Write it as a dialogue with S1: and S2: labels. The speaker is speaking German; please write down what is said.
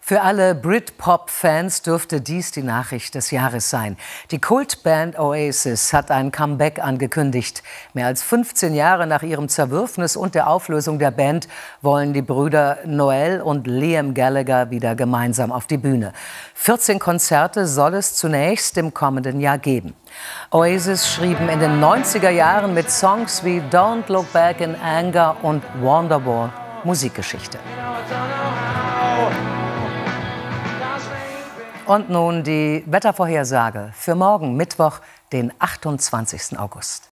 S1: Für alle Britpop-Fans dürfte dies die Nachricht des Jahres sein. Die Kultband Oasis hat ein Comeback angekündigt. Mehr als 15 Jahre nach ihrem Zerwürfnis und der Auflösung der Band wollen die Brüder Noel und Liam Gallagher wieder gemeinsam auf die Bühne. 14 Konzerte soll es zunächst im kommenden Jahr geben. Oasis schrieben in den 90er Jahren mit Songs wie Don't Look Back in Anger und Wonderwall Musikgeschichte. Und nun die Wettervorhersage für morgen Mittwoch, den 28. August.